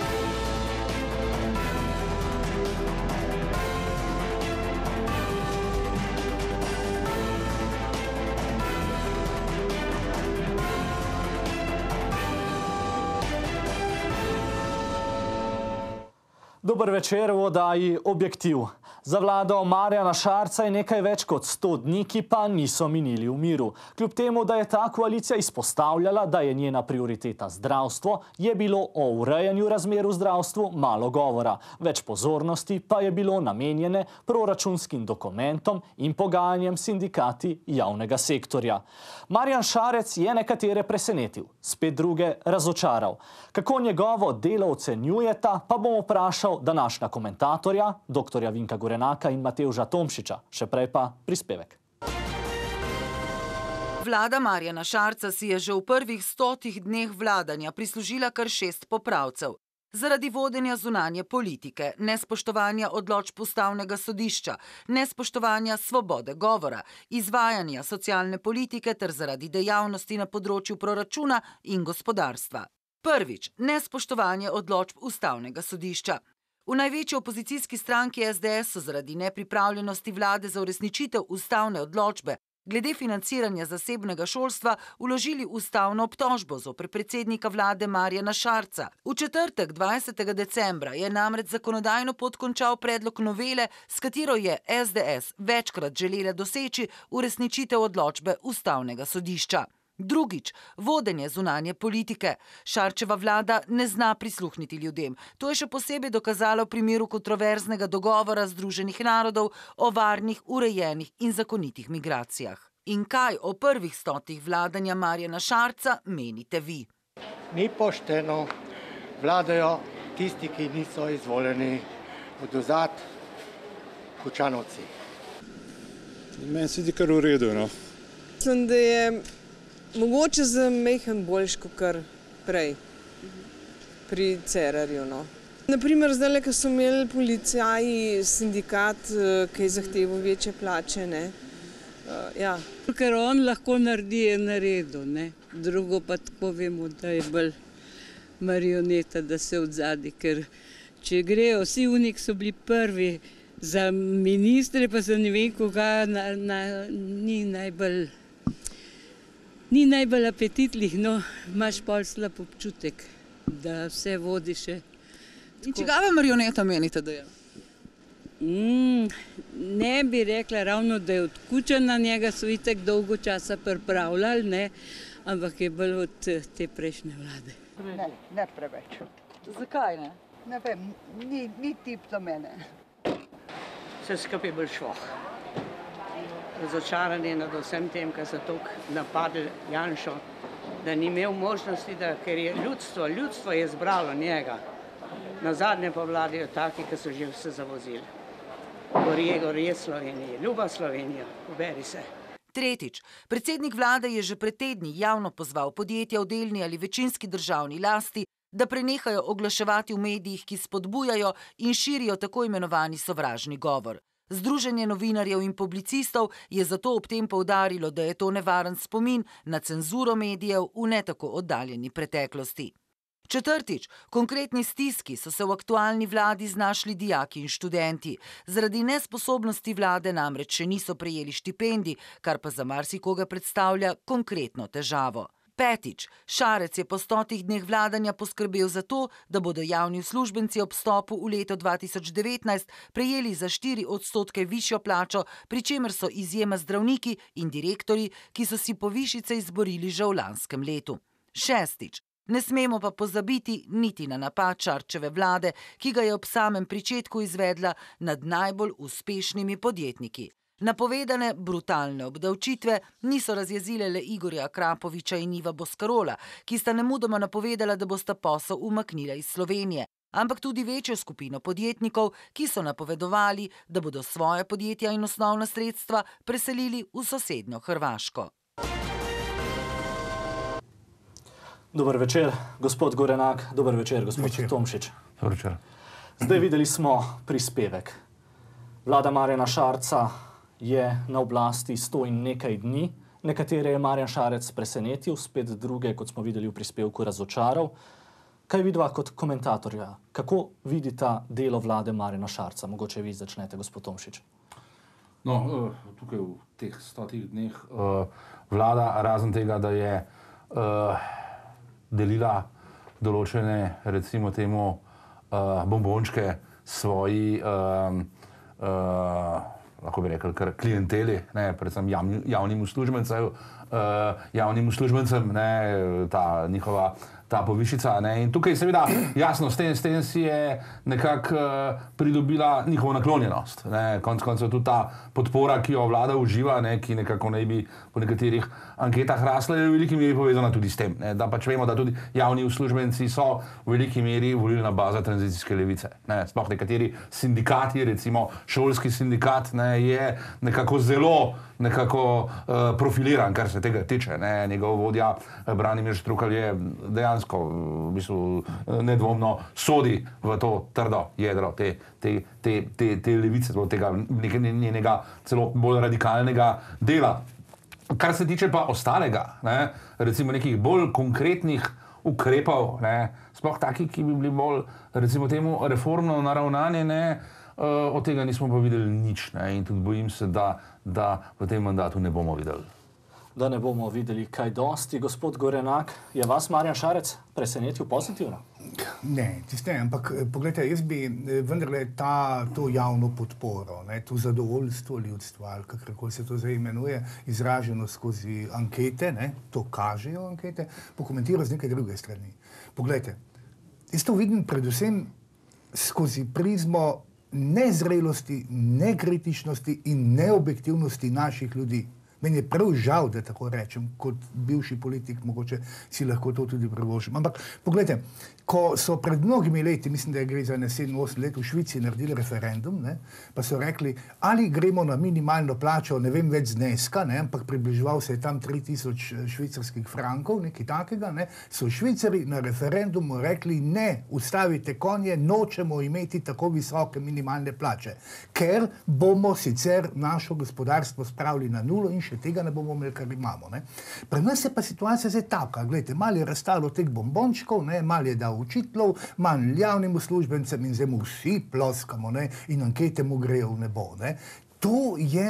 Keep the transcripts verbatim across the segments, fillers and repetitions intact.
Dober večer v oddaji Objektiv. Za vlado Marjana Šarca je nekaj več kot sto dni, ki pa niso minili v miru. Kljub temu, da je ta koalicija izpostavljala, da je njena prioriteta zdravstvo, je bilo o urejanju razmer v zdravstvu malo govora. Več pozornosti pa je bilo namenjene proračunskim dokumentom in pogajanjem s sindikati javnega sektorja. Marjan Šarec je nekatere presenetil, spet druge razočaral. Kako njegovo delo ocenjujeta, pa bom vprašal današnja komentatorja, doktorja Vinka Gorenaka in Matevža Tomšiča. Še prej pa prispevek. Vlada Marjana Šarca si je že v prvih stotih dneh vladanja prislužila kar šest popravcev. Zaradi vodenja zunanje politike, nespoštovanja odločb Ustavnega sodišča, nespoštovanja svobode govora, izvajanja socialne politike ter zaradi dejavnosti na področju proračuna in gospodarstva. Prvič, nespoštovanje odločb Ustavnega sodišča. V največji opozicijski stranki S D S so zaradi nepripravljenosti vlade za uresničitev ustavne odločbe glede financiranja zasebnega šolstva vložili ustavno obtožbo zoper predsednika vlade Marjana Šarca. V četrtek, dvajsetega decembra, je namreč zakonodajno pot končal predlog novele, s katero je S D S večkrat želela doseči uresničitev odločbe Ustavnega sodišča. Drugič, vodenje zunanje politike. Šarčeva vlada ne zna prisluhniti ljudem. To je še posebej dokazalo v primeru kontroverznega dogovora Združenih narodov o varnih, urejenih in zakonitih migracijah. In kaj o prvih stotih vladanja Marjana Šarca menite vi? Ni pošteno, vladajo tisti, ki niso izvoljeni, odvzad Kučanovci. Meni se zdi kar v redu, no. Mislim, da je mogoče za mehen boljš kot kar prej pri Cerarju. No. Naprimer, zdaj, ko so imeli policaji sindikat, ki je zahteval večje plače, ne. Uh, ja. Ker on lahko naredi, je naredil, ne. Drugo pa tako vemo, da je bolj marioneta, da se odzadi, ker če grejo, vsi unik so bili prvi za ministre, pa za ne vem koga, na, na, ni najbolj Ni najbolj apetitlih, no, imaš pol slab občutek, da vse vodi še. In čigava marioneta menite, da je? Mm, ne bi rekla ravno, da je od Kučana, njega so itak dolgo časa pripravljali, ne, ampak je bolj od te prejšnje vlade. Ne, ne preveč. Zakaj ne? Ne vem, ni, ni tip za mene. Vse skupaj bolj šlo. Razočarani nad vsem tem, kar so toliko napadli Janšo, da ni imel možnosti, da, ker je ljudstvo, ljudstvo je izbralo njega. Nazadnje pa vladajo taki, ki so že vse zavozili. Gorje, gorje Sloveniji, ljuba Slovenija, uberi se. Tretjič, predsednik vlade je že pred tedni javno pozval podjetja v delni ali večinski državni lasti, da prenehajo oglaševati v medijih, ki spodbujajo in širijo tako imenovani sovražni govor. Združenje novinarjev in publicistov je zato ob tem poudarilo, da je to nevaren spomin na cenzuro medijev v ne tako oddaljeni preteklosti. Četrtič, konkretni stiski so se v aktualni vladi znašli dijaki in študenti. Zaradi nesposobnosti vlade namreč še niso prejeli štipendij, kar pa za marsikoga predstavlja konkretno težavo. Petič, Šarec je po stotih dneh vladanja poskrbel za to, da bodo javni uslužbenci ob vstopu v leto dva tisoč devetnajst prejeli za štiri odstotke višjo plačo, pri čemer so izjema zdravniki in direktorji, ki so si povišice izborili že v lanskem letu. Šestič, ne smemo pa pozabiti niti na napad Šarčeve vlade, ki ga je ob samem pričetku izvedla nad najbolj uspešnimi podjetniki. Napovedane brutalne obdavčitve niso razjezile le Igorja Akrapoviča in Iva Boscarola, ki sta nemudoma napovedala, da bosta posel umaknila iz Slovenije, ampak tudi večjo skupino podjetnikov, ki so napovedovali, da bodo svoje podjetja in osnovna sredstva preselili v sosednjo Hrvaško. Dober večer, gospod Gorenak. Dober večer, gospod večer. Tomšič. Dober večer. Zdaj videli smo prispevek. Vlada Marjana Šarca je na oblasti sto in nekaj dni. Nekatere je Marjan Šarec presenetil, spet druge, kot smo videli v prispevku, razočaral. Kaj vidva kot komentatorja? Kako vidita delo vlade Marjana Šarca? Mogoče vi začnete, gospod Tomšič. No, tukaj v teh stotih dneh vlada, razen tega, da je delila določene, recimo temu, bombončke svoji, lahko bi rekel, kar klienteli, predvsem javnim uslužbencem, javnim uslužbencem, ta njihova ta povišica. Ne? In tukaj seveda, jasno, s tem, s tem si je nekako uh, pridobila njihovo naklonjenost. Ne? Konec koncev tudi ta podpora, ki jo vlada uživa, ne? Ki nekako naj bi po nekaterih anketah rasla, je v veliki meri povezana tudi s tem. Ne? Da pač vemo, da tudi javni uslužbenci so v veliki meri volilna baza tranzicijske levice. Ne? Sploh nekateri sindikati, recimo šolski sindikat, ne? Je nekako zelo nekako uh, profiliran, kar se tega tiče. Ne? Njegov vodja Branimir Štrukelj je dejansko v bistvu nedvomno sodi v to trdo jedro te, te, te, te, te levice, tega njenega celo bolj radikalnega dela. Kar se tiče pa ostalega, ne? Recimo nekih bolj konkretnih ukrepov, ne? Sploh takih, ki bi bili bolj, recimo temu, reformno naravnani, ne? Uh, od tega nismo pa videli nič, ne? In tudi bojim se, da, da v tem mandatu ne bomo videli. Da ne bomo videli kaj dosti. Gospod Gorenak, je vas Marjan Šarec presenetil pozitivno? Ne, tiste, ampak pogledajte, jaz bi vendarle ta, to javno podporo, ne, to zadovoljstvo ljudstva, ali kakorkoli se to zdaj imenuje, izraženo skozi ankete, ne, to kažejo ankete, pokomentiral z nekaj druge strani. Pogledajte, jaz to vidim predvsem skozi prizmo nezrelosti, nekritičnosti in neobjektivnosti naših ljudi. Meni je prav žal, da tako rečem, kot bivši politik, mogoče si lahko to tudi privoščim. Ampak, pogledajte, ko so pred mnogimi leti, mislim, da gre za sedem osem let, v Švici naredili referendum, ne, pa so rekli, ali gremo na minimalno plačo, ne vem več zneska, ne, ampak približeval se je tam tri tisoč švicarskih frankov, nekaj takega, ne, so Švicari na referendumu rekli, ne, ustavite konje, nočemo imeti tako visoke minimalne plače, ker bomo sicer našo gospodarstvo spravili na nulo in še tega ne bomo imeli, kar imamo. Ne. Pri nas je pa situacija zdaj taka, gledajte, malo je razstalo teh bombončkov, ne, malo je dal učiteljev, manj javnim uslužbencem in zdaj mu vsi ploskamo, ne, in ankete mu grejo v nebo. Ne. To je,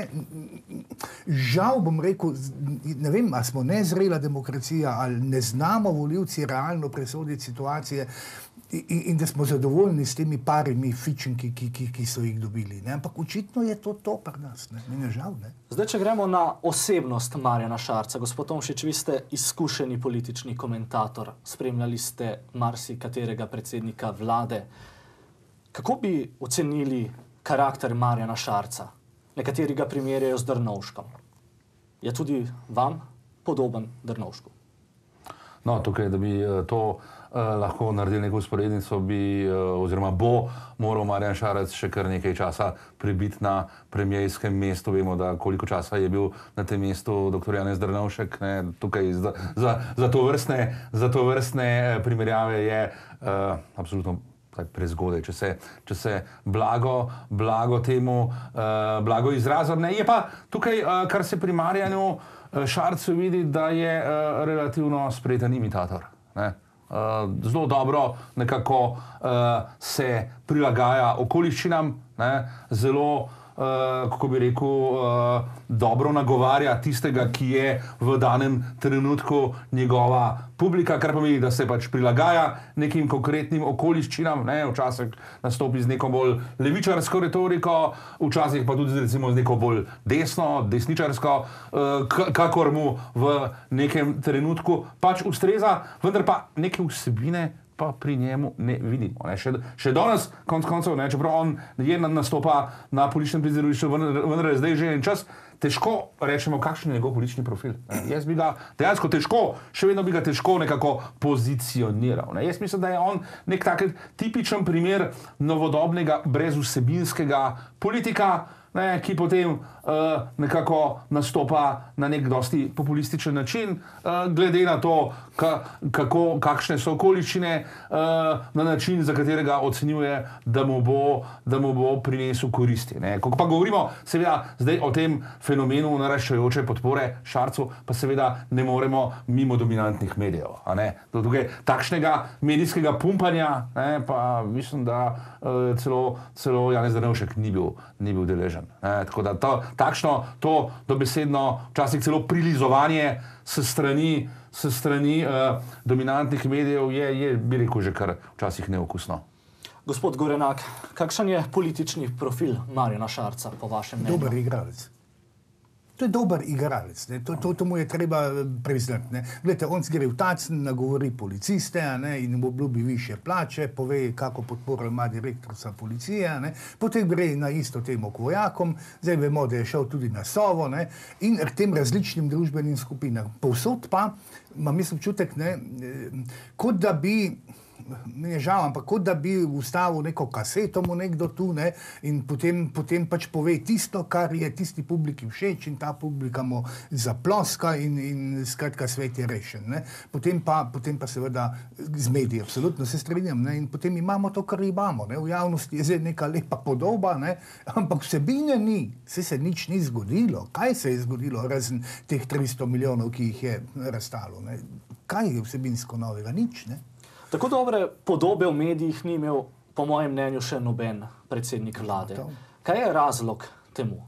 žal bom rekel, ne vem, ali smo nezrela demokracija, ali ne znamo volivci realno presoditi situacije in, in da smo zadovoljni s temi parimi fičenki, ki, ki, ki so jih dobili. Ne. Ampak očitno je to to pri nas. Ne. Meni je žal. Ne. Zdaj, če gremo na osebnost Marjana Šarca. Gospod Tomšič, vi ste izkušeni politični komentator. Spremljali ste marsikaterega predsednika vlade. Kako bi ocenili karakter Marjana Šarca? Nekateri ga primerjajo z Drnovškom. Je tudi vam podoben Drnovšku? No, tukaj, da bi to uh, lahko naredili neko usporednico, bi uh, oziroma bo moral Marjan Šarec še kar nekaj časa prebiti na premijerskem mestu. Vemo, da koliko časa je bil na tem mestu doktor Janez Drnovšek. Ne, tukaj za, za, za to vrstne, za to vrstne primerjave je uh, absolutno prezgodaj, če se, če se blago, blago temu uh, blago izrazim. Ne, je pa tukaj, uh, kar se pri Marjanu Šarcu vidi, da je uh, relativno spreten imitator. Ne? Uh, zelo dobro nekako uh, se prilagaja okoliščinam, ne? Zelo, uh, kako bi rekel, uh, dobro nagovarja tistega, ki je v danem trenutku njegova publika, kar pomeni, da se pač prilagaja nekim konkretnim okoliščinam, ne? Včasih nastopi z neko bolj levičarsko retoriko, včasih pa tudi recimo z neko bolj desno, desničarsko, uh, kakor mu v nekem trenutku pač ustreza, vendar pa neke vsebine pa pri njemu ne vidimo. Ne. Še, še danes, konc koncev, ne, čeprav on je nastopa na političnem prizorišču, vendar je zdaj že en čas, težko rečemo, kakšen je njegov politični profil. Ne. Jaz bi ga dejansko težko, še vedno bi ga težko nekako pozicioniral. Ne. Jaz mislim, da je on nek tak tipičen primer novodobnega, brezvsebinskega politika, ne, ki potem uh, nekako nastopa na nek dosti populističen način, uh, glede na to, ka, kako, kakšne so okoliščine, uh, na način, za katerega ocenjuje, da mu bo, da mu bo prinesel koristi. Ne. Ko pa govorimo seveda zdaj o tem fenomenu naraščajoče podpore Šarcu, pa seveda ne moremo mimo dominantnih medijev. A ne. Tukaj takšnega medijskega pumpanja, ne, pa mislim, da uh, celo, celo Janez Drnovšek ni bil, ni bil deležen. Ne. Tako da to, takšno, to dobesedno, včasih celo prilizovanje s strani, s strani uh, dominantnih medijev je, je, bi rekel, že kar včasih neokusno. Gospod Gorenak, kakšen je politični profil Marjana Šarca, po vašem mnenju? Dober igralec. To je dober igralec, ne? To, to, to mu je treba priznati. Ne? Glede, on gre v tacen, nagovori policiste, ne? In mu obljubi više plače, pove, kako podporo ima direktorica policije, ne? Potem gre na isto temo k vojakom, zdaj vemo, da je šel tudi na Sovo, ne? In k tem različnim družbenim skupinam. Povsod pa imam jaz občutek, ne? Kot da bi, mi je žal, ampak kot da bi ustavil neko kaseto mu nekdo tu, ne, in potem, potem pač pove tisto, kar je tisti publiki všeč in ta publika mu zaploska in, in skratka svet je rešen. Ne. Potem, pa, potem pa seveda z mediji, absolutno se strinjam, ne, in potem imamo to, kar imamo. Ne. V javnosti je zdaj neka lepa podoba, ne, ampak vsebine ni, se se nič ni zgodilo. Kaj se je zgodilo, razen teh tristo milijonov, ki jih je razstalo? Ne. Kaj je vsebinsko novega? Nič, ne. Tako dobre podobe v medijih ni imel, po mojem mnenju, še noben predsednik vlade. Kaj je razlog temu?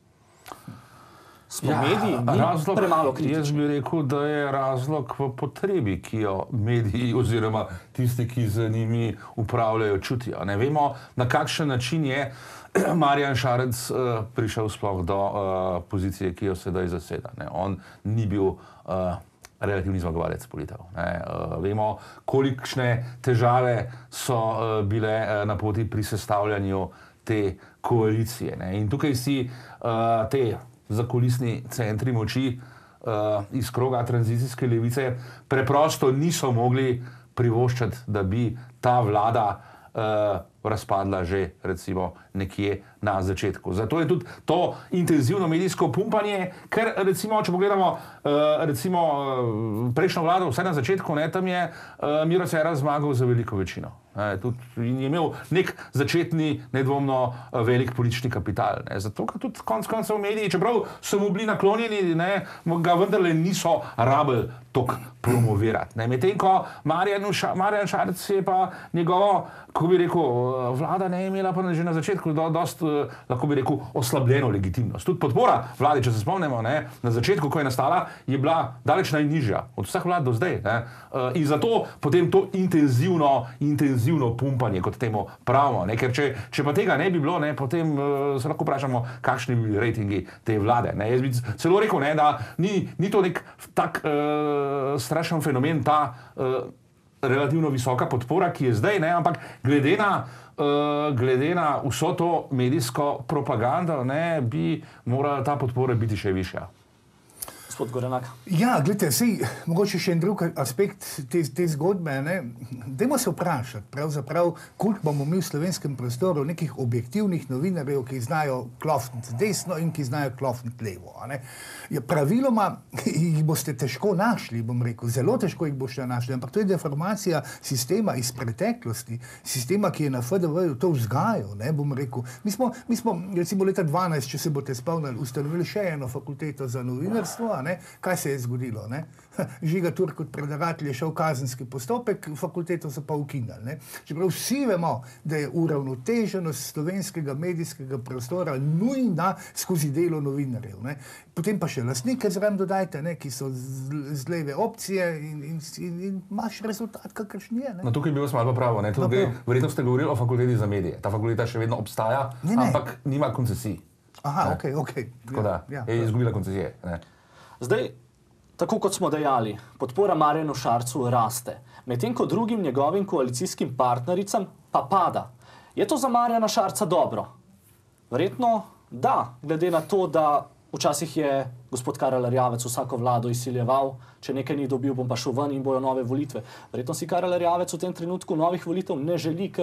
Smo ja, mediji ni razlog, premalo kritični? Jaz bi rekel, da je razlog v potrebi, ki jo mediji oziroma tisti, ki z njimi upravljajo, čutijo. Ne vemo, na kakšen način je Marjan Šarec uh, prišel sploh do uh, pozicije, ki jo sedaj zaseda. Ne. On ni bil uh, relativni zmagovalec volitev. Uh, vemo, kolikšne težave so uh, bile uh, na poti pri sestavljanju te koalicije. Ne. In tukaj si uh, te zakulisni centri moči uh, iz kroga tranzicijske levice preprosto niso mogli privoščiti, da bi ta vlada uh, razpadla že recimo nekje na začetku. Zato je tudi to intenzivno medijsko pumpanje, ker recimo, če pogledamo uh, recimo uh, prejšnjo vlado, vse na začetku, ne, tam je uh, Miro Cerar zmagal za veliko večino. Ne, tudi, in je imel nek začetni, nedvomno uh, velik politični kapital. Ne, zato, ker tudi konc koncev mediji, čeprav so mu bili naklonjeni, ne, ga vendarle niso rabili tok promovirati. Medtem ko Marjan, Ša, Marjan Šarec je pa njegovo, kako bi rekel, vlada ne je imela pa že na začetku do, dost, lahko bi rekel, oslabljeno legitimnost. Tudi podpora vlade, če se spomnimo, ne, na začetku, ko je nastala, je bila daleč najnižja od vseh vlad do zdaj. Ne. In zato potem to intenzivno, intenzivno pumpanje, kot temu pravimo. Ne. Ker če, če pa tega ne bi bilo, ne, potem se lahko vprašamo, kakšni bi bili rejtingi te vlade. Ne. Jaz bi celo rekel, ne, da ni, ni to nek tak uh, strašen fenomen, ta uh, relativno visoka podpora, ki je zdaj, ne, ampak glede na, uh, glede na vso to medijsko propagando, ne, bi morala ta podpora biti še višja. Gospod Gorenak. Ja, gledajte, sej, mogoče še en drug aspekt te, te zgodbe, ne. Dajmo se vprašati, pravzaprav, koliko bomo mi v slovenskem prostoru nekih objektivnih novinarjev, ki znajo klofniti desno in ki znajo klofniti levo. A ne. Ja, praviloma jih boste težko našli, bom rekel, zelo težko jih boste našli, ampak to je deformacija sistema iz preteklosti, sistema, ki je na F D V-ju to vzgajal, ne, bom rekel. Mi smo, mi smo recimo leta dvanajst, če se boste spomnili, ustanovili še eno fakulteto za novinarstvo, a ne. Kaj se je zgodilo? Ne? Žiga Turk kot predlagatelj je šel v kazenski postopek, fakulteto so pa ukinili. Ne? Čeprav vsi vemo, da je uravnoteženost slovenskega medijskega prostora nujna skozi delo novinarjev. Ne? Potem pa še lastnike zraven dodajte, ne? Ki so z, z leve opcije in, in, in, in imaš rezultat, kakršen je. Ne? No, tukaj bi vas malo pravo. Ne? Tukaj, verjetno ste govorili o fakulteti za medije. Ta fakulteta še vedno obstaja, ne, ne. Ampak nima koncesij. Aha, ok, ok. Tako da, ja, je izgubila koncesije. Ne? Zdaj, tako kot smo dejali, podpora Marjanu Šarcu raste, medtem ko drugim njegovim koalicijskim partnericam pa pada. Je to za Marjana Šarca dobro? Verjetno da, glede na to, da včasih je gospod Karel Erjavec vsako vlado izsiljeval, če nekaj ni dobil, bom pa šel ven in bojo nove volitve. Verjetno si Karel Erjavec v tem trenutku novih volitev ne želi, ker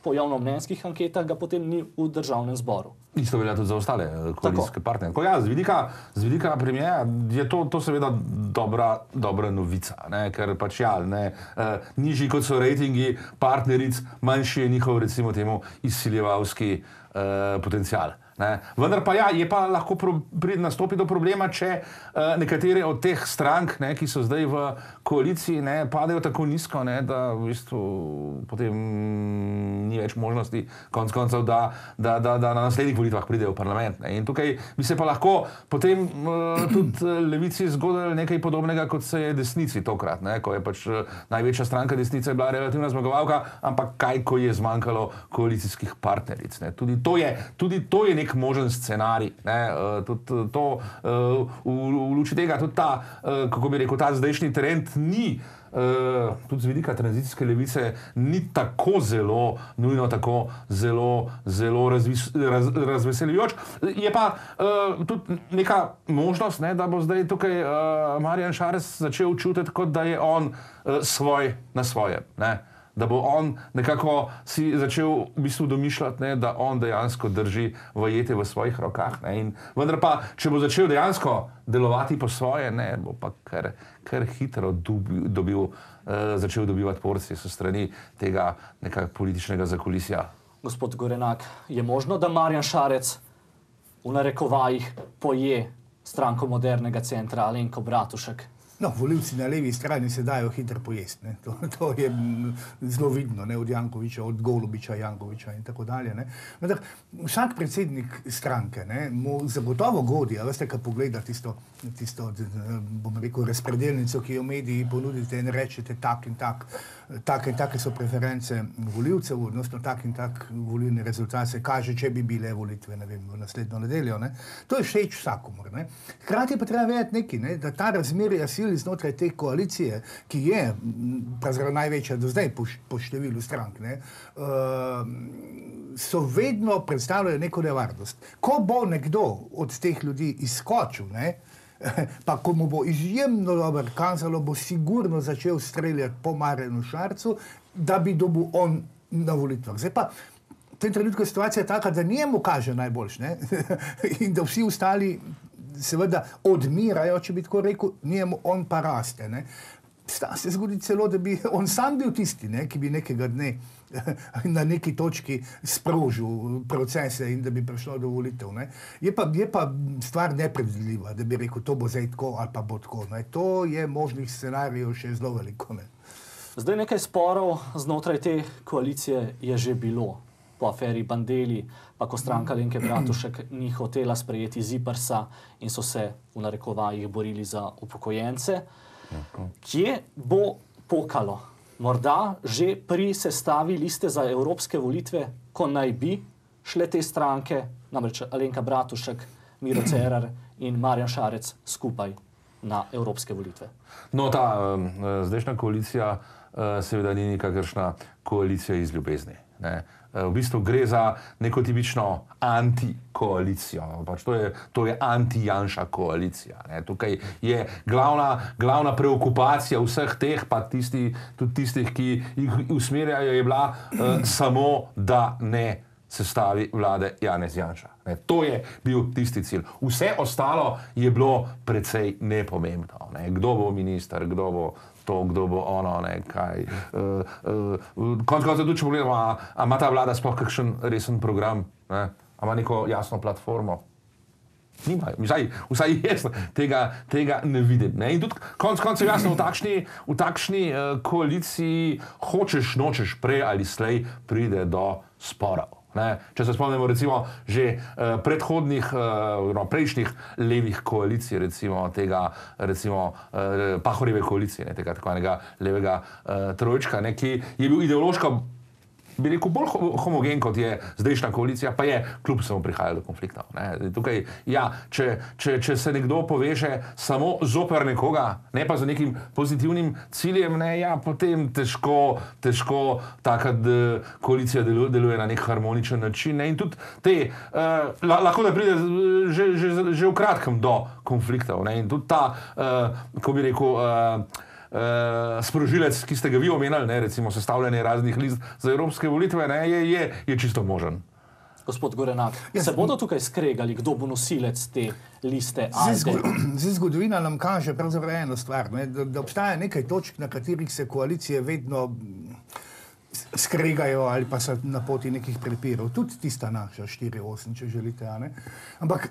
po javnomnenjskih anketah ga potem ni v državnem zboru. Isto velja tudi za ostale koalicijske partnerje. Ko ja, z vidika, z vidika premijera je to, to seveda dobra, dobra novica, ne? Ker pač ja, ne, eh, nižji kot so rejtingi partneric, manjši je njihov, recimo temu, izsiljevalski eh, potencial. Ne. Vendar pa ja, je pa lahko pro, pri, nastopi do problema, če uh, nekatere od teh strank, ne, ki so zdaj v koaliciji, ne, padejo tako nizko, ne, da v bistvu potem ni več možnosti konc koncev, da, da, da, da na naslednjih volitvah pridejo v parlament. Ne. In tukaj bi se pa lahko potem uh, tudi levici zgodilo nekaj podobnega, kot se je desnici tokrat, ne, ko je pač uh, največja stranka desnice bila relativna zmagovalka, ampak kaj, ko je zmanjkalo koalicijskih partneric. Ne. Tudi to je, tudi to je nek možen scenarij. Ne, uh, tudi to, uh, v, v luči tega, tudi ta, uh, kako bi rekel, ta zdajšnji trend ni, uh, tudi z vidika tranzicijske levice, ni tako zelo, nujno tako zelo, zelo razvis, raz, razveseljujoč. Je pa uh, tudi neka možnost, ne, da bo zdaj tukaj uh, Marjan Šarec začel čutiti, kot da je on uh, svoj na svojem. Ne. Da bo on nekako si začel v bistvu domišljati, ne, da on dejansko drži vajete v svojih rokah. Ne, in vendar pa, če bo začel dejansko delovati po svoje, ne, bo pa kar, kar hitro dobil, dobil, uh, začel dobivati porcije so strani tega nekakega političnega zakulisja. Gospod Gorenak, je možno, da Marjan Šarec v narekovajih poje stranko modernega centra Alenko Bratušek? No, volivci na levi strani se dajo hitro pojesti. Ne. To, to je zelo vidno, ne, od Jankoviča, od Golobiča, Jankoviča in tako dalje. Ne. Vendar, vsak predsednik stranke, ne, mu zagotovo godi, a veste, kaj pogleda tisto, tisto, bom rekel, razpredelnico, ki jo mediji ponudite in rečete tak in tak, take in take so preference volivcev, odnosno tak in tak volilni rezultat se kaže, če bi bile volitve, ne vem, v naslednjo nedeljo. Ne. To je všeč vsakomur. Ne. Hkrati pa treba vedeti nekaj, ne, da ta razmerja sil znotraj te koalicije, ki je pravzaprav največja do zdaj po, po številu strank, ne, uh, so vedno predstavljajo neko nevarnost. Ko bo nekdo od teh ljudi izskočil, ne, pa ko mu bo izjemno dobro kazalo, bo sigurno začel streljati po Marjanu Šarcu, da bi dobil on na volitvah. Zdaj pa, v tem trenutku je situacija taka, da njemu kaže najboljš, ne, in da vsi ostali seveda odmirajo, če bi tako rekel, njemu on pa raste. Ne. Sta se zgodi celo, da bi on sam bil tisti, ne, ki bi nekega dne na neki točki sprožil procese in da bi prišlo do volitev. Ne. Je pa, je pa stvar nepredvidljiva, da bi rekel, to bo zdaj tako ali pa bo tako. Ne. To je možnih scenarijev še zelo veliko. Ne. Zdaj nekaj sporov znotraj te koalicije je že bilo. Po aferi Bandelli, pa ko stranka Alenke Bratušek ni hotela sprejeti ZIPRS-a in so se v narekovajih borili za upokojence. Kje bo pokalo? Morda že pri sestavi liste za evropske volitve, ko naj bi šle te stranke, namreč Alenka Bratušek, Miro Cerar in Marjan Šarec skupaj na evropske volitve. No, ta um, zdajšnja koalicija uh, seveda ni nikakršna koalicija iz ljubezni. Ne. V bistvu gre za neko tipično antikoalicijo. Pač to je, to je anti-Janša koalicija. Ne. Tukaj je glavna, glavna preokupacija vseh teh, pa tisti, tudi tistih, ki jih usmerjajo, je bila uh, samo, da ne sestavi vlade Janez Janša. Ne. To je bil tisti cilj. Vse ostalo je bilo precej nepomembno. Ne. Kdo bo minister, kdo bo to, kdo bo ono, ne, kaj. Uh, uh, konc konca tudi, če pogledamo, a, a ima ta vlada sploh kakšen resen program, ne? A ima neko jasno platformo? Nimajo. Vsaj, vsaj jaz tega, tega ne vidim. Ne? In tudi konc koncev jasno, v takšni, v takšni uh, koaliciji hočeš, nočeš prej ali slej pride do sporov. Ne? Če se spomnimo recimo že uh, predhodnih, uh, no, prejšnjih levih koalicij, recimo tega, recimo uh, Pahorjeve koalicije, ne, tega takvanega levega uh, trojčka, ne, ki je bil ideološko, bi rekel, bolj homogen, kot je zdajšnja koalicija, pa je kljub samo prihajalo do konfliktov. Ne. Tukaj, ja, če, če, če se nekdo poveže samo zoper nekoga, ne pa z nekim pozitivnim ciljem, ne, ja, potem težko, težko taka koalicija deluje, deluje na nek harmoničen način. Ne. In tudi te, uh, lahko da pride že, že, že v kratkem do konfliktov. Ne. In tudi ta, uh, ko bi rekel, uh, uh, sprožilec, ki ste ga vi omenili, ne, recimo sestavljanje raznih list za evropske volitve, ne, je, je, je čisto možen. Gospod Gorenak, se bodo tukaj skregali, kdo bo nosilec te liste Alde? Zdaj, zgodovina nam kaže pravzaprav eno stvar, ne, da, da obstaja nekaj točk, na katerih se koalicije vedno skregajo ali pa so na poti nekih prepirov. Tudi tista naša, štiri osem, če želite, a ne? Ampak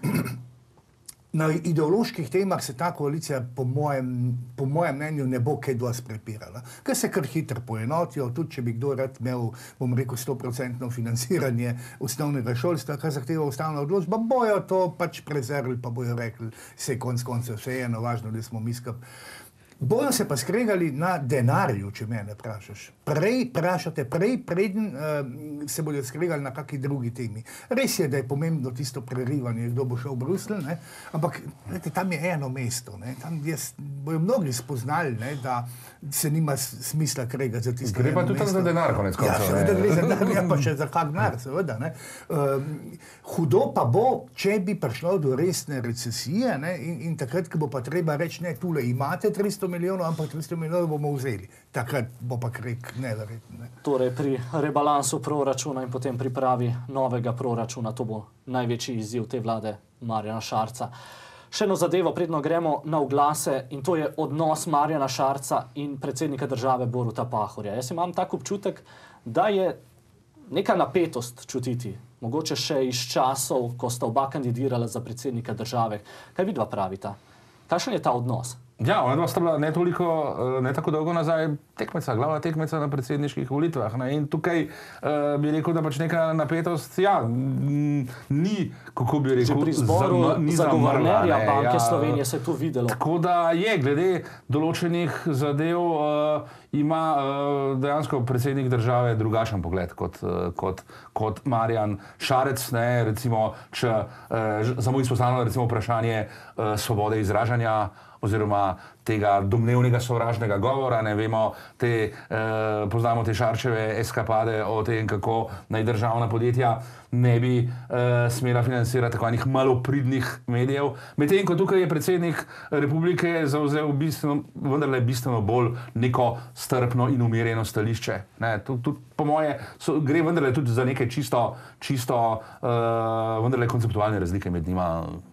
na ideoloških temah se ta koalicija po mojem, po mojem mnenju ne bo kaj dosti prepirala. Ker se kar hitro poenotijo, tudi če bi kdo rad imel, bom rekel, sto procentno financiranje osnovnega šolstva, kar zahteva ustavna odločba, bojo to pač prezrli, pa bojo rekli, se konc koncev vse eno, važno, da smo mi skupaj. Bojo se pa skregali na denarju, če mene vprašaš. Prej, vprašate prej, preden uh, se bodo skregali na kakšni drugi temi. Res je, da je pomembno tisto prerivanje, kdo bo šel v Bruselj, ne? Ampak lete, tam je eno mesto. Ne? Tam jaz, bojo mnogi spoznali, ne, da se nima smisla kregati za tisto gre pa eno tudi mesto. Za denar, konec koncev. Ja, seveda gre za denar, ja, pa še za kak denar, seveda. Ne? Um, hudo pa bo, če bi prišlo do resne recesije, ne? In, in takrat, ko bo pa treba reči, ne, tule imate tristo milijonov, ampak tristo milijonov bomo vzeli. Takrat bo pa krek neverjetno. Ne? Torej, pri rebalansu proračuna in potem pripravi novega proračuna, to bo največji izziv te vlade Marjana Šarca. Še eno zadevo, predno gremo na oglase, in to je odnos Marjana Šarca in predsednika države Boruta Pahorja. Jaz imam tak občutek, da je neka napetost čutiti, mogoče še iz časov, ko sta oba kandidirala za predsednika države. Kaj vidva pravita? Kakšen je ta odnos? Ja, ona dva sta bila ne toliko, ne tako dolgo nazaj tekmeca, glavna tekmeca na predsedniških volitvah. Ne? In tukaj uh, bi rekel, da pač neka napetost, ja, ni, kako bi rekel, že pri zboru za guvernerja Banke ja, Slovenije se je to videlo. Tako da je, glede določenih zadev, uh, ima uh, dejansko predsednik države drugačen pogled kot, uh, kot, kot Marjan Šarec. Ne? Recimo, če uh, samo izpostavljamo recimo vprašanje uh, svobode izražanja, oziroma tega domnevnega sovražnega govora, ne vemo, te, eh, poznamo te Šarčeve eskapade o tem, kako naj državna podjetja ne bi eh, smela financirati tako enih malopridnih medijev. Medtem ko tukaj je predsednik republike zavzel bistveno, vendarle bistveno bolj neko strpno in umirjeno stališče. Ne, tudi, tudi, po moje so, gre vendarle tudi za neke čisto, čisto eh, vendarle konceptualne razlike med njima.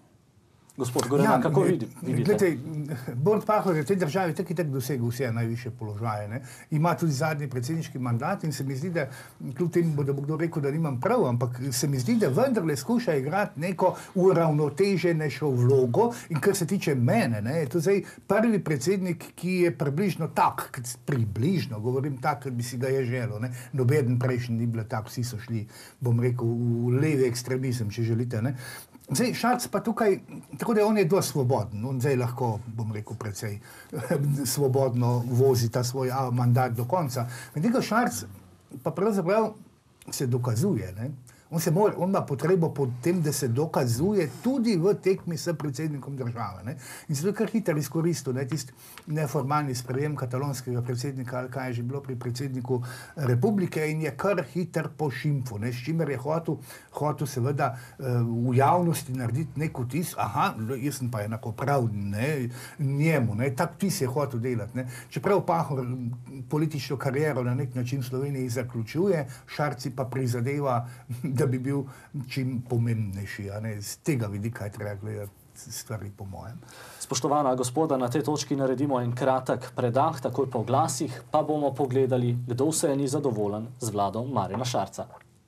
Gospod Gorenak, ja, kako vidi, vidite? Gledajte, Borut Pahor je v tej državi tak in tak dosegel vse najvišje položaje. Ne? Ima tudi zadnji predsedniški mandat in se mi zdi, da kljub temu, da bo kdo rekel, da nimam prav, ampak se mi zdi, da vendarle skuša igrati neko uravnoteženejšo vlogo in kar se tiče mene, ne, je to zdaj prvi predsednik, ki je približno tak, približno, govorim tak, ker bi si ga je želel, ne? Nobeden prejšnji ni bilo tak, vsi so šli, bom rekel, v levi ekstremizem, če želite, ne. Zdaj, Šarc pa tukaj, tako da on je dosti svoboden, on zdaj lahko, bom rekel, precej svobodno vozi ta svoj mandat do konca. Medtem ko Šarc pa pravzaprav se dokazuje, ne? On, se mora, on ima potrebo po tem, da se dokazuje tudi v tekmi s predsednikom države. Ne? In zato je kar hitro izkoristil, ne, tisti neformalni sprejem katalonskega predsednika, ali kaj je že bilo pri predsedniku republike, in je kar hitro po šimfu, ne, s čimer je hotel, hotel seveda v javnosti narediti nek vtis, aha, jaz sem pa enakopraven, ne, njemu, ne, tak vtis je hotel delati. Ne. Čeprav Pahor politično kariero na nek način v Sloveniji zaključuje, Šarci pa prizadeva, da bi bil čim pomembnejši. Ne? Z tega vidika je treba gledati stvari, po mojem. Spoštovana gospoda, na tej točki naredimo en kratek predah, takoj po glasih, pa bomo pogledali, kdo vse ni zadovoljen z vlado Marjana Šarca.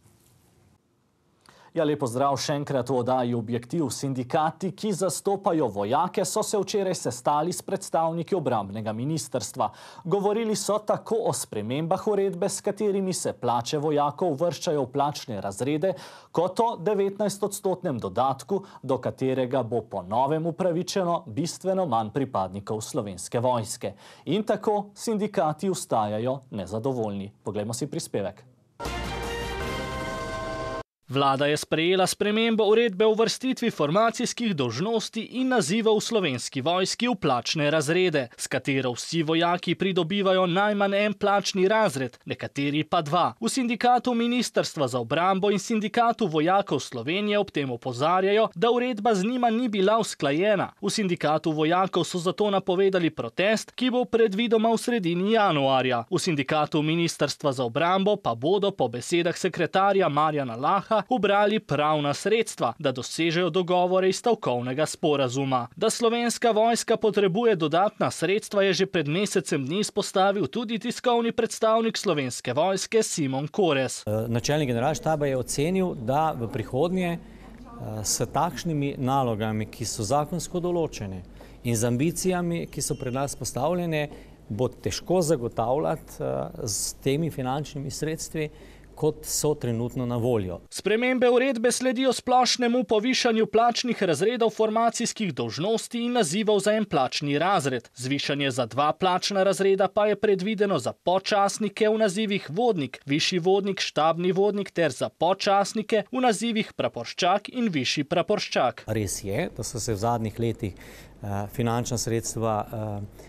Ja, lepo zdrav še enkrat v oddaji Objektiv. Sindikati, ki zastopajo vojake, so se včeraj sestali s predstavniki obrambnega ministrstva. Govorili so tako o spremembah uredbe, s katerimi se plače vojakov uvrščajo v plačne razrede, kot o devetnajstodstotnem dodatku, do katerega bo po novem upravičeno bistveno manj pripadnikov Slovenske vojske. In tako sindikati ostajajo nezadovoljni. Poglejmo si prispevek. Vlada je sprejela spremembo uredbe o uvrstitvi formacijskih dolžnosti in nazivov v Slovenski vojski v plačne razrede, s katero vsi vojaki pridobivajo najmanj en plačni razred, nekateri pa dva. V sindikatu Ministrstva za obrambo in sindikatu vojakov Slovenije ob tem opozarjajo, da uredba z njima ni bila usklajena. V sindikatu vojakov so zato napovedali protest, ki bo predvidoma v sredini januarja. V sindikatu Ministrstva za obrambo pa bodo po besedah sekretarja Marjana Laha ubrali pravna sredstva, da dosežejo dogovore iz stavkovnega sporazuma. Da Slovenska vojska potrebuje dodatna sredstva, je že pred mesecem dni izpostavil tudi tiskovni predstavnik Slovenske vojske Simon Korez. Načelnik generalštaba je ocenil, da v prihodnje s takšnimi nalogami, ki so zakonsko določene, in z ambicijami, ki so pred nas postavljene, bo težko zagotavljati s temi finančnimi sredstvi, kot so trenutno na voljo. Spremembe uredbe sledijo splošnemu povišanju plačnih razredov formacijskih dolžnosti in nazivov za en plačni razred. Zvišanje za dva plačna razreda pa je predvideno za podčasnike v nazivih vodnik, višji vodnik, štabni vodnik ter za podčasnike v nazivih praporščak in višji praporščak. Res je, da so se v zadnjih letih uh, finančna sredstva uh,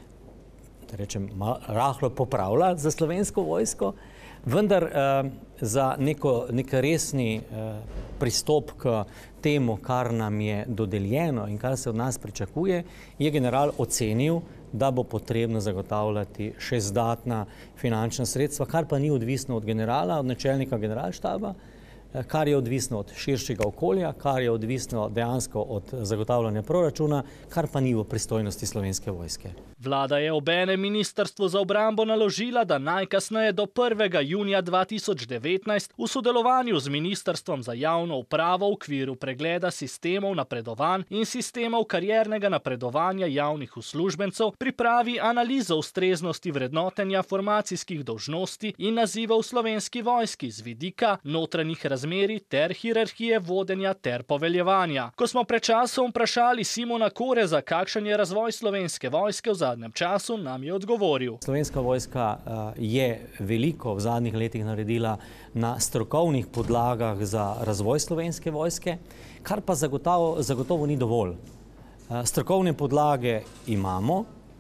da rečem, rahlo popravila za Slovensko vojsko, vendar uh, za neko, nek resni uh, pristop k temu, kar nam je dodeljeno in kar se od nas pričakuje, je general ocenil, da bo potrebno zagotavljati še izdatna finančna sredstva, kar pa ni odvisno od generala, od načelnika generalštaba, kar je odvisno od širšega okolja, kar je odvisno dejansko od zagotavljanja proračuna, kar pa ni v pristojnosti Slovenske vojske. Vlada je obenem Ministrstvu za obrambo naložila, da najkasneje do prvega junija dva tisoč devetnajst v sodelovanju z Ministrstvom za javno upravo v okviru pregleda sistemov napredovanj in sistemov kariernega napredovanja javnih uslužbencev pripravi analizo ustreznosti vrednotenja formacijskih dolžnosti in nazivov v Slovenski vojski z vidika notranjih razmerij ter hierarhije vodenja ter poveljevanja. Ko smo pred časom vprašali Simona Koreza, kakšen je razvoj Slovenske vojske v zadnjem času, nam je odgovoril. Slovenska vojska je veliko v zadnjih letih naredila na strokovnih podlagah za razvoj Slovenske vojske, kar pa zagotovo, zagotovo ni dovolj. Strokovne podlage imamo,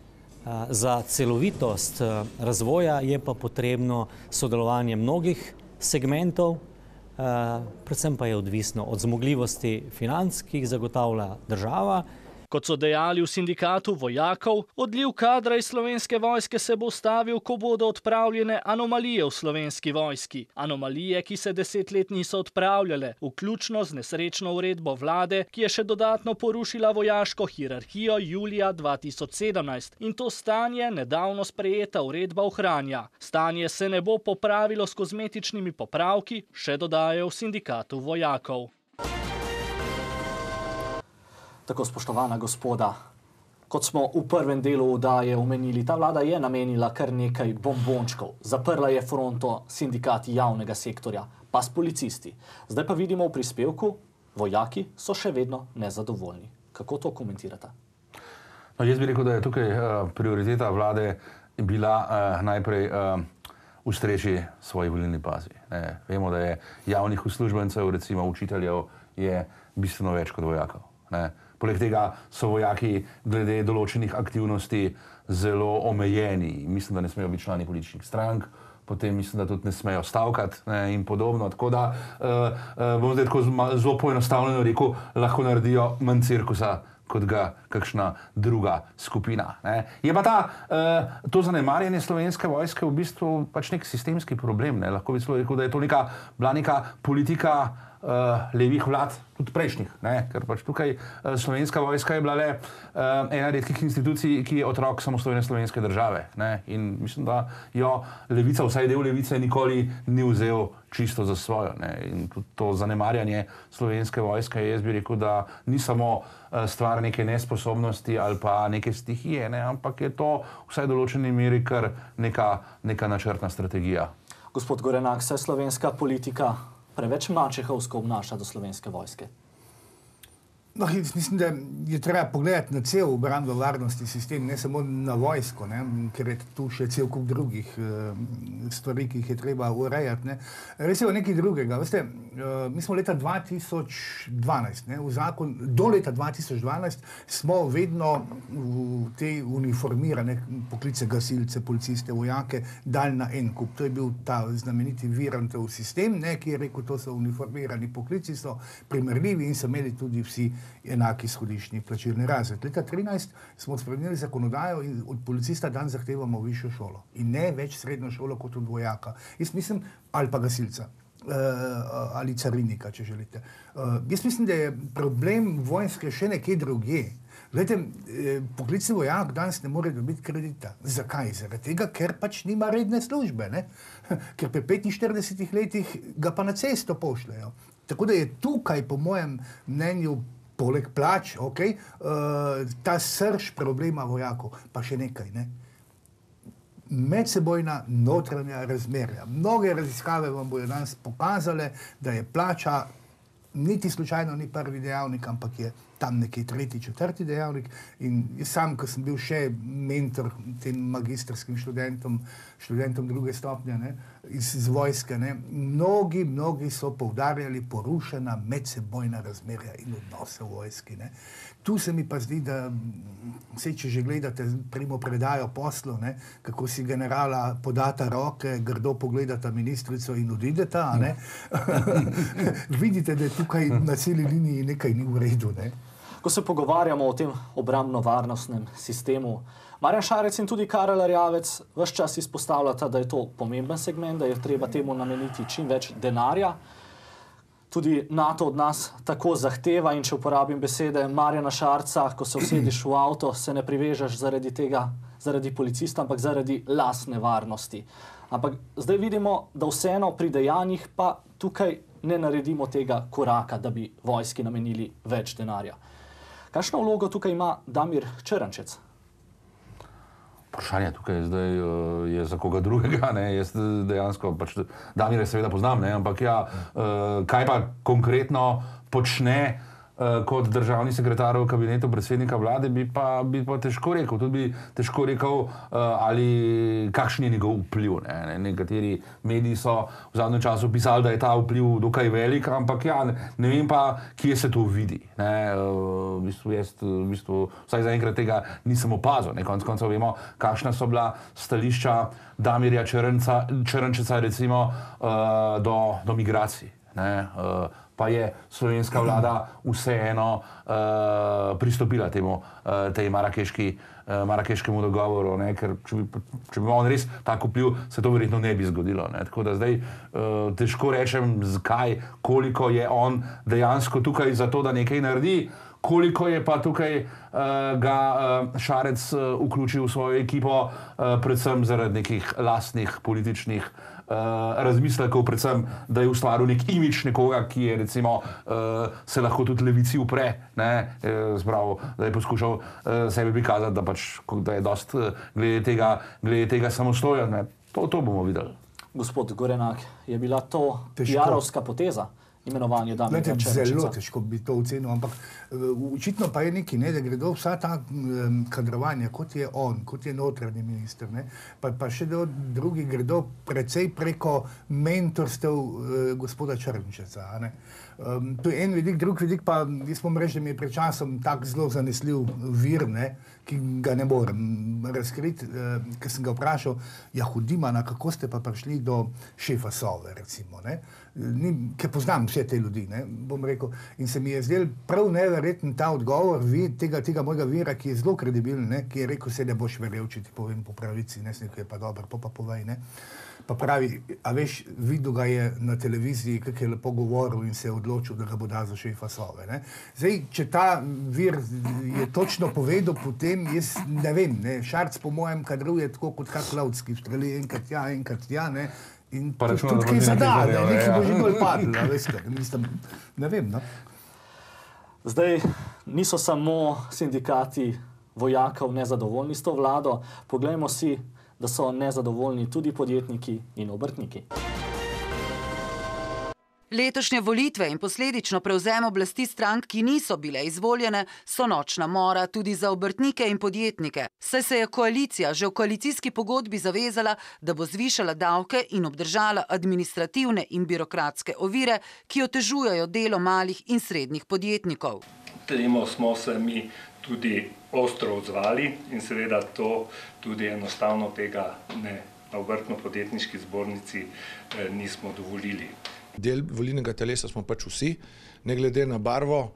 za celovitost razvoja je pa potrebno sodelovanje mnogih segmentov, predvsem pa je odvisno od zmogljivosti financ, ki jih zagotavlja država. Kot so dejali v sindikatu vojakov, odliv kadra iz Slovenske vojske se bo ustavil, ko bodo odpravljene anomalije v Slovenski vojski. Anomalije, ki se deset let niso odpravljale, vključno z nesrečno uredbo vlade, ki je še dodatno porušila vojaško hierarhijo julija dva tisoč sedemnajst. In to stanje nedavno sprejeta uredba ohranja. Stanje se ne bo popravilo s kozmetičnimi popravki, še dodajajo v sindikatu vojakov. Tako, spoštovana gospoda, kot smo v prvem delu oddaje omenili, ta vlada je namenila kar nekaj bombončkov. Zaprla je fronto sindikati javnega sektorja, pa s policisti. Zdaj pa vidimo v prispevku, vojaki so še vedno nezadovoljni. Kako to komentirate? No, jaz bi rekel, da je tukaj uh, prioriteta vlade bila uh, najprej uh, ustreči svoji volilni bazi. Ne, vemo, da je javnih uslužbencev, recimo učiteljev, je bistveno več kot vojakov. Ne. Poleg tega so vojaki glede določenih aktivnosti zelo omejeni. Mislim, da ne smejo biti člani političnih strank, potem mislim, da tudi ne smejo stavkati, ne, in podobno. Tako da, uh, uh, bom zdaj tako zelo poenostavljeno rekel, lahko naredijo manj cirkusa, kot ga kakšna druga skupina. Ne. Je pa ta, uh, to zanemarjanje Slovenske vojske v bistvu pač nek sistemski problem. Ne. Lahko bi celo rekel, da je to neka, bila neka politika Uh, levih vlad, tudi prejšnjih, ne? Ker pač tukaj uh, Slovenska vojska je bila le uh, ena redkih institucij, ki je otrok samostojne slovenske države. Ne? In mislim, da jo levica, vsaj del levice, nikoli ni vzel čisto za svojo. Ne? In tudi to zanemarjanje Slovenske vojske, jaz bi rekel, da ni samo uh, stvar neke nesposobnosti ali pa neke stihije, ne? Ampak je to vsaj določeni meri kar neka, neka načrtna strategija. Gospod Gorenak, se slovenska politika preveč mačehovsko obnaša do Slovenske vojske? No, mislim, da je treba pogledati na cel obrambno-varnostni sistem, ne samo na vojsko, ne, ker je tu še cel kup drugih uh, stvari, ki jih je treba urejati. Ne. Res je o nekaj drugega. Veste, uh, mi smo leta dva tisoč dvanajst, ne, v zakon, do leta dva tisoč dvanajst smo vedno v te uniformirane poklice, gasilce, policiste, vojake dali na en kup. To je bil ta znameniti Virantov sistem, ne, ki je rekel, to so uniformirani poklici, so primerljivi in so imeli tudi vsi enaki izhodiščni plačilni razred. Leta trinajst smo spremenili zakonodajo in od policista dan zahtevamo višjo šolo in ne več srednjo šolo kot od vojaka. Jaz mislim, ali pa gasilca, uh, ali carinika, če želite. Uh, jaz mislim, da je problem vojske še nekje drugje. Glejte, poklicni vojak danes ne more dobiti kredita. Zakaj? Zaradi tega, ker pač nima redne službe, ne? Ker pri petinštiridesetih letih ga pa na cesto pošljajo. Tako da je tukaj, po mojem mnenju, poleg plač, okay, uh, ta srž problema vojakov, pa še nekaj, ne? Medsebojna notranja razmerja. Mnoge raziskave vam bodo danes pokazale, da je plača niti slučajno ni prvi dejavnik, ampak je tam nekje tretji, četrti dejavnik. In jaz sam, ko sem bil še mentor tem magistrskim študentom, študentom druge stopnje, ne, iz, iz vojske, ne, mnogi, mnogi so poudarjali porušena medsebojna razmerja in odnose v vojski. Ne. Tu se mi pa zdi, da vse, če že gledate primo predajo poslov, ne, kako si generala podata roke, grdo pogledata ministrico in odideta, a ne, vidite, da je tukaj na celi liniji nekaj ni v redu, ne. Ko se pogovarjamo o tem obrambno-varnostnem sistemu, Marjan Šarec in tudi Karel Erjavec ves čas izpostavljata, da je to pomemben segment, da je treba temu nameniti čim več denarja. Tudi NATO od nas tako zahteva in če uporabim besede Marjana Šarca, ko se usediš v avto, se ne privežeš zaradi tega, zaradi policista, ampak zaradi lastne varnosti. Ampak zdaj vidimo, da vseeno pri dejanjih pa tukaj ne naredimo tega koraka, da bi vojski namenili več denarja. Kakšno vlogo tukaj ima Damir Črnčec? Vprašanje tukaj zdaj uh, je za koga drugega, ne, jaz dejansko, pač Damire seveda poznam, ne, ampak ja, uh, kaj pa konkretno počne uh, kot državni sekretar v kabinetu predsednika vlade, bi pa, bi pa težko rekel, tudi bi težko rekel, uh, ali kakšen je njegov vpliv, ne, ne, nekateri mediji so v zadnjem času pisali, da je ta vpliv dokaj velik, ampak ja, ne, ne vem pa, kje se to vidi, ne, uh, v bistvu jaz, v bistvu, vsaj zaenkrat tega nisem opazil, ne, konec koncev vemo, kakšna so bila stališča Damirja Črnca, Črnčeca recimo uh, do, do migracij, ne, uh, pa je slovenska vlada vseeno uh, pristopila temu, uh, tej marakeški, uh, marakeškemu dogovoru, ne, ker če bi, če bi on res tako vpliv, se to verjetno ne bi zgodilo. Ne. Tako da zdaj uh, težko rečem, zakaj, koliko je on dejansko tukaj za to, da nekaj naredi, koliko je pa tukaj uh, ga uh, Šarec uh, vključil v svojo ekipo, uh, predvsem zaradi nekih lastnih političnih uh, razmislekov, predvsem, da je ustvaril nek imič nekoga, ki je recimo uh, se lahko tudi levici upre, ne, uh, zbrav, da je poskušal uh, sebi prikazati, da, pač, da je dost uh, glede tega, glede tega samostojen. Ne. To, to bomo videli. Gospod Gorenak, je bila to piarovska poteza? Imenovanje Damirja Črnčeca. Zelo težko bi to ocenil, ampak očitno pa je nekaj, ne, da gredo vsa ta um, kadrovanja, kot je on, kot je notranji minister, ne, pa, pa še do drugi gredo precej preko mentorstev uh, gospoda Črnčeca. Ne. Um, to je en vidik, drug vidik pa, jaz bom reči, da mi je pred časom tak zelo zanesljiv vir, ne, ki ga ne morem razkriti, uh, ker sem ga vprašal, ja, Hudimana, kako ste pa prišli do šefa Sove, recimo, ne. Ni, ker poznam vse te ljudi, ne, bom rekel, in se mi je zdel prav neverjeten ta odgovor vi, tega, tega mojega vira, ki je zelo kredibilen, ne, ki je rekel, se ne boš verjel, če ti povem po pravici, ne, sem rekel, je pa dobro, pa pa povej, ne. Pa pravi, a veš, videl ga je na televiziji, kak je lepo govoril in se je odločil, da ga bo dal za šefa Sove, ne. Zdaj, če ta vir je točno povedal, potem jaz ne vem, ne, Šarc po mojem kadruje tako kot kak Laudski, streli enkrat ja, enkrat ja, ne. In pa tudi, tudi kaj zada, ne, nekaj bo že bolj padlo, veste, mislim, ne vem, no. Zdaj, niso samo sindikati vojakov nezadovoljni s to vlado, poglejmo si, da so nezadovoljni tudi podjetniki in obrtniki. Letošnje volitve in posledično prevzem oblasti strank, ki niso bile izvoljene, so nočna mora tudi za obrtnike in podjetnike, saj se je koalicija že v koalicijski pogodbi zavezala, da bo zvišala davke in obdržala administrativne in birokratske ovire, ki otežujejo delo malih in srednjih podjetnikov. Temu smo se mi tudi ostro odzvali in seveda to tudi enostavno tega ne na obrtno-podjetniški zbornici nismo dovolili. Del volilnega telesa smo pač vsi, ne glede na barvo,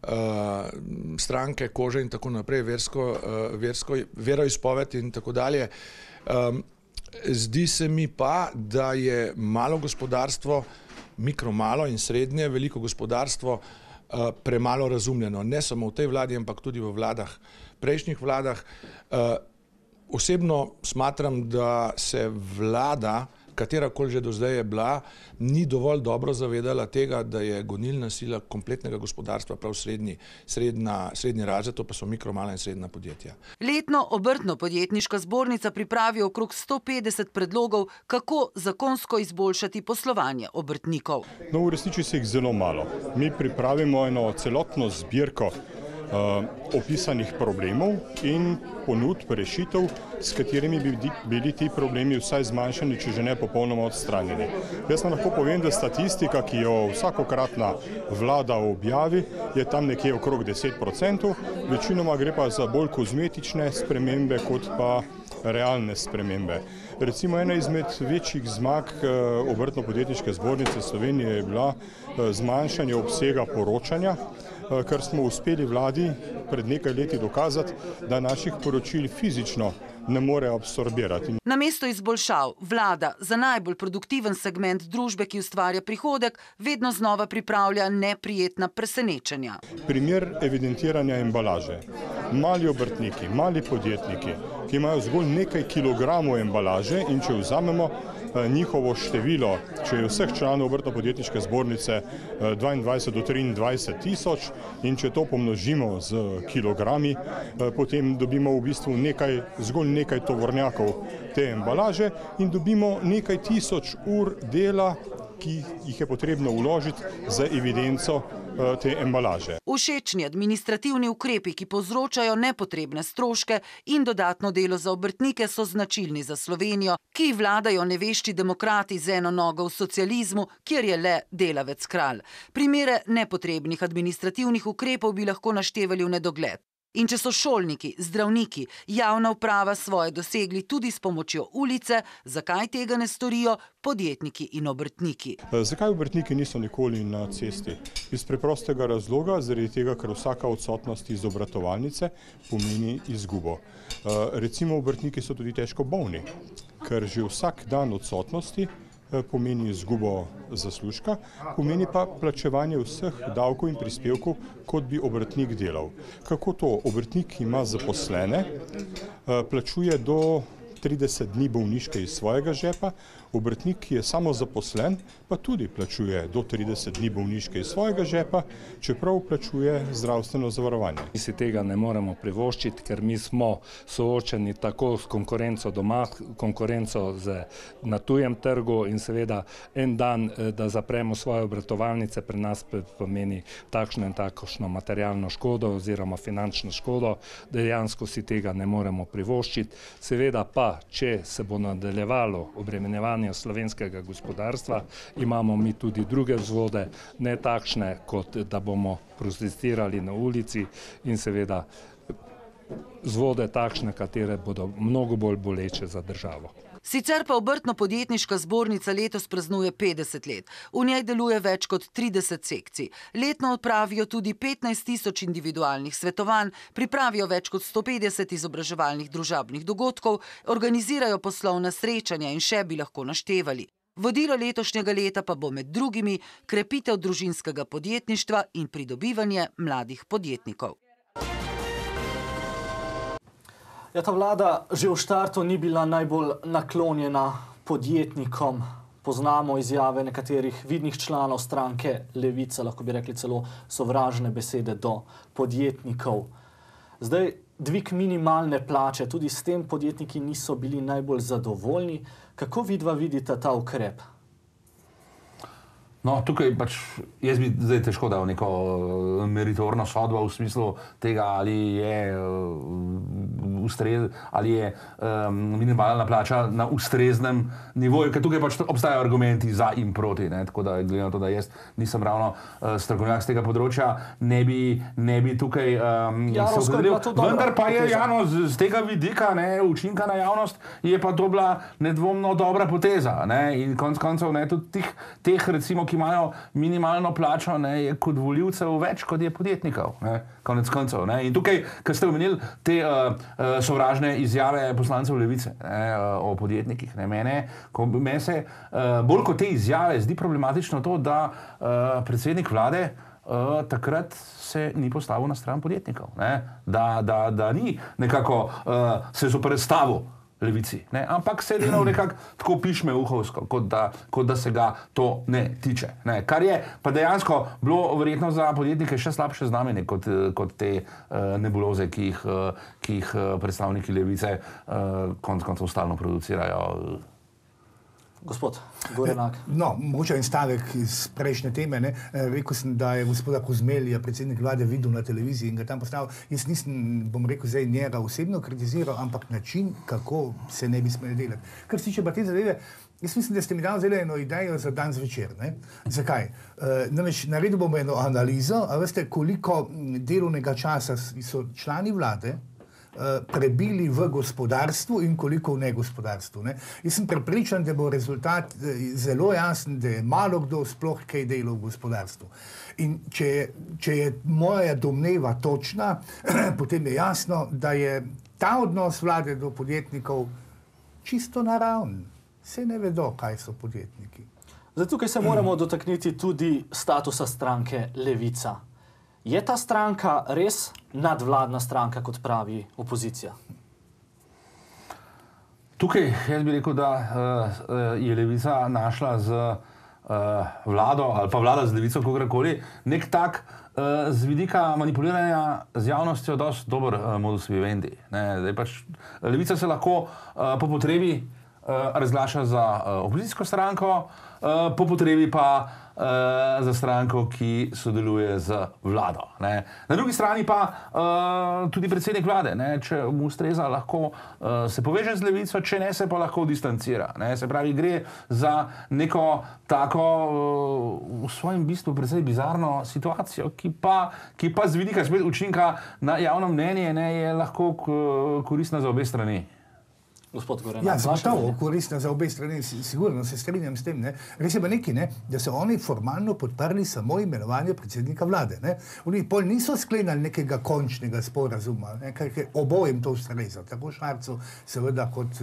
stranke, kože in tako naprej, versko, versko, veroizpoved in tako dalje. Zdi se mi pa, da je malo gospodarstvo, mikro malo in srednje, veliko gospodarstvo premalo razumljeno. Ne samo v tej vladi, ampak tudi v vladah, prejšnjih vladah. Osebno smatram, da se vlada, katerakoli že do zdaj je bila, ni dovolj dobro zavedala tega, da je gonilna sila kompletnega gospodarstva prav srednji, srednja, srednji razred, to pa so mikro, mala in srednja podjetja. Letno obrtno-podjetniška zbornica pripravi okrog sto petdeset predlogov, kako zakonsko izboljšati poslovanje obrtnikov. No, v resnici se jih zelo malo. Mi pripravimo eno celotno zbirko Uh, opisanih problemov in ponudb rešitev, s katerimi bi bili ti problemi vsaj zmanjšani, če že ne popolnoma odstranjeni. Jaz vam lahko povem, da statistika, ki jo vsakokratna vlada objavi, je tam nekje okrog deset procentov, večinoma gre pa za bolj kozmetične spremembe kot pa realne spremembe. Recimo ena izmed večjih zmag obrtno-podjetniške zbornice Slovenije je bila zmanjšanje obsega poročanja, kar smo uspeli vladi pred nekaj leti dokazati, da naših poročil fizično ne more absorbirati. Namesto izboljšav vlada za najbolj produktiven segment družbe, ki ustvarja prihodek, vedno znova pripravlja neprijetna presenečenja. Primer evidentiranja embalaže. Mali obrtniki, mali podjetniki, ki imajo zgolj nekaj kilogramov embalaže in če vzamemo njihovo število, če je vseh članov obrtno-podjetniške zbornice dvaindvajset do triindvajset tisoč in če to pomnožimo z kilogrami, potem dobimo v bistvu nekaj, zgolj nekaj tovornjakov te embalaže in dobimo nekaj tisoč ur dela, ki jih je potrebno vložiti za evidenco te embalaže. Všečni administrativni ukrepi, ki povzročajo nepotrebne stroške in dodatno delo za obrtnike, so značilni za Slovenijo, ki vladajo nevešči demokrati z eno nogo v socializmu, kjer je le delavec kralj. Primere nepotrebnih administrativnih ukrepov bi lahko naštevali v nedogled. In če so šolniki, zdravniki, javna uprava svoje dosegli tudi s pomočjo ulice, zakaj tega ne storijo podjetniki in obrtniki? Zakaj obrtniki niso nikoli na cesti? Iz preprostega razloga, zaradi tega, ker vsaka odsotnost iz obratovalnice pomeni izgubo. Recimo obrtniki so tudi težko bolni, ker že vsak dan odsotnosti pomeni izgubo zaslužka, pomeni pa plačevanje vseh davkov in prispevkov, kot bi obrtnik delal. Kako to? Obrtnik ima zaposlene, plačuje do trideset dni bolniške iz svojega žepa, obrtnik, ki je samo zaposlen, pa tudi plačuje do trideset dni bolniške iz svojega žepa, čeprav plačuje zdravstveno zavarovanje. Mi si tega ne moremo privoščiti, ker mi smo soočeni tako s konkurenco doma, konkurenco z, na tujem trgu in seveda en dan, da zapremo svoje obratovalnice, pri nas pomeni takšno in takošno materialno škodo oziroma finančno škodo, dejansko si tega ne moremo privoščiti. Seveda pa, če se bo nadaljevalo obremenjevanje slovenskega gospodarstva, imamo mi tudi druge vzvode, ne takšne, kot da bomo protestirali na ulici in seveda vzvode takšne, katere bodo mnogo bolj boleče za državo. Sicer pa obrtno-podjetniška zbornica letos praznuje petdeset let. V njej deluje več kot trideset sekcij. Letno odpravijo tudi petnajst tisoč individualnih svetovanj, pripravijo več kot sto petdeset izobraževalnih družabnih dogodkov, organizirajo poslovna srečanja in še bi lahko naštevali. Vodilo letošnjega leta pa bo med drugimi krepitev družinskega podjetništva in pridobivanje mladih podjetnikov. Ja, ta vlada že v štartu ni bila najbolj naklonjena podjetnikom. Poznamo izjave nekaterih vidnih članov stranke Levica, lahko bi rekli celo sovražne besede do podjetnikov. Zdaj, dvig minimalne plače, tudi s tem podjetniki niso bili najbolj zadovoljni. Kako vidva vidite ta ukrep? No, tukaj pač jaz bi zdaj težko dal neko meritorno sodbo v smislu tega, ali je, uh, ustrez, ali je um, minimalna plača na ustreznem nivoju, ker tukaj pač obstajajo argumenti za in proti. Ne? Tako da, glede na to, da jaz nisem ravno uh, strokovnjak z tega področja, ne bi, ne bi tukaj um, se opredelil. Vendar pa je Jano, z, z tega vidika, ne, učinka na javnost, je pa to bila nedvomno dobra poteza. Ne? In konc koncev, ne, tudi tih, teh, recimo, ki imajo minimalno plačo, ne, je kot volivcev več, kot je podjetnikov, ne, konec koncev. Ne. In tukaj, ker ste omenili te uh, uh, sovražne izjave poslancev Levice, ne, uh, o podjetnikih, ne, mene, ko meni se uh, bolj kot te izjave zdi problematično to, da uh, predsednik vlade uh, takrat se ni postavil na stran podjetnikov, ne, da, da, da ni nekako uh, se zoperstavil Levici, ne? Ampak se je delal nekako tako pišme uhovsko, kot da, kot da se ga to ne tiče. Ne? Kar je pa dejansko bilo verjetno za podjetnike še slabše znamenje kot, kot te uh, nebuloze, ki jih, uh, ki jih uh, predstavniki Levice uh, konc koncev stalno producirajo. Gospod Gorenak. No, mogoče en stavek iz prejšnje teme. Ne? Rekel sem, da je gospoda Kozmelja, predsednik vlade, videl na televiziji in ga tam postavil. Jaz nisem, bom rekel, zdaj njega osebno kritiziral, ampak način, kako se ne bi smeli delati. Kar se tiče pa te zadeve, jaz mislim, da ste mi dali zdaj eno idejo za dan zvečer. Ne? Zakaj? Uh, namreč naredil bomo eno analizo, a veste, koliko delovnega časa so člani vlade prebili v gospodarstvu in koliko v negospodarstvu. Ne? Jaz sem prepričan, da bo rezultat zelo jasen, da je malo kdo sploh kaj delal v gospodarstvu. In če, če je moja domneva točna, potem je jasno, da je ta odnos vlade do podjetnikov čisto naraven. Vse ne vedo, kaj so podjetniki. Zdaj, tukaj se moramo dotakniti tudi statusa stranke Levica. Je ta stranka res nadvladna stranka, kot pravi opozicija? Tukaj jaz bi rekel, da uh, je Levica našla z uh, vlado, ali pa vlada z Levico, kakorkoli, nek tak uh, z vidika manipuliranja z javnostjo dosti dober uh, modus vivendi. Ne? Zdaj pač Levica se lahko uh, po potrebi uh, razglaša za uh, opozicijsko stranko, uh, po potrebi pa Uh, za stranko, ki sodeluje z vlado. Ne. Na drugi strani pa uh, tudi predsednik vlade, ne. Če mu ustreza, lahko uh, se poveže z Levico, če ne, se pa lahko distancira. Ne. Se pravi, gre za neko tako uh, v svojem bistvu precej bizarno situacijo, ki pa, ki pa z vidika spet učinka na javno mnenje, ne, je lahko koristna za obe strani. Gospod Gorenak, ja, zagotovo koristna za obe strani, sigurno se strinjam s tem. Ne? Res je pa nekaj, ne? Da so oni formalno podprli samo imenovanje predsednika vlade. Ne? Oni pol niso sklenali nekega končnega sporazuma, ne? Ker obojem to ustreza, tako Šarcu, seveda kot,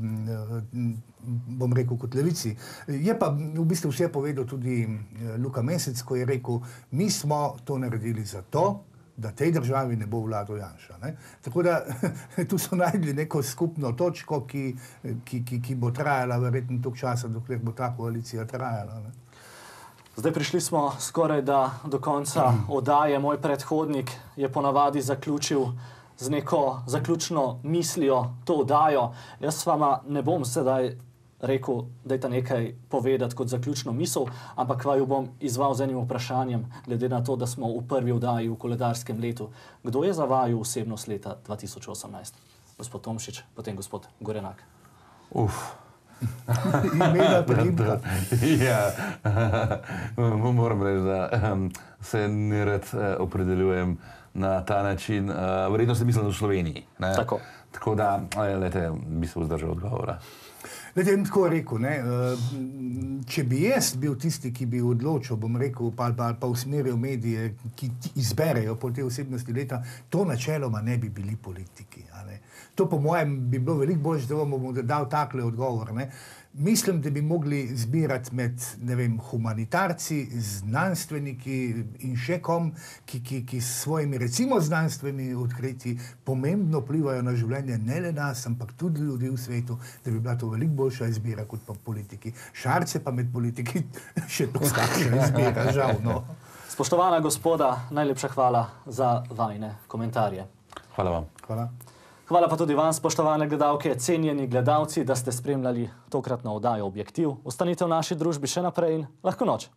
bom rekel, kot Levici. Je pa v bistvu vse povedal tudi Luka Mesec, ko je rekel, mi smo to naredili za to, da tej državi ne bo vladal Janša. Ne? Tako da tu so najdli neko skupno točko, ki, ki, ki, ki bo trajala verjetno toliko časa, dokler bo ta koalicija trajala. Ne? Zdaj prišli smo skoraj da do konca oddaje. Moj predhodnik je ponavadi zaključil z neko zaključno mislijo to oddajo. Jaz s vama ne bom sedaj rekel, dajte nekaj povedati kot zaključno misel, ampak vaju bom izval z enim vprašanjem, glede na to, da smo v prvi oddaji v koledarskem letu. Kdo je za vaju osebnost leta dva tisoč osemnajst? Gospod Tomšič, potem gospod Gorenak. Uf. Imena priimka. Ja, moram reči, da um, se nerad uh, opredeljujem na ta način. Uh, verjetno ste mislili v Sloveniji. Ne? Tako. Tako da, lejte, bi se vzdržal odgovora. Lejte, jim tako rekel, ne, če bi jaz bil tisti, ki bi odločil, bom rekel, pa, pa, pa usmeril medije, ki izberejo po te osebnosti leta, to načeloma ne bi bili politiki. A ne. To po mojem bi bilo veliko bolj, da vam bom dal takle odgovor. Ne. Mislim, da bi mogli zbirati med, ne vem, humanitarci, znanstveniki in še kom, ki, ki, ki s svojimi, recimo, znanstvenimi odkritji pomembno vplivajo na življenje ne le nas, ampak tudi ljudi v svetu, da bi bila to veliko boljša izbira kot pa politiki. Šarce pa med politiki še to slabša izbira, žal, no. Spoštovana gospoda, najlepša hvala za vajne komentarje. Hvala vam. Hvala. Hvala pa tudi vam, spoštovane gledalke, cenjeni gledalci, da ste spremljali tokratno oddajo Objektiv. Ostanite v naši družbi še naprej in lahko noč.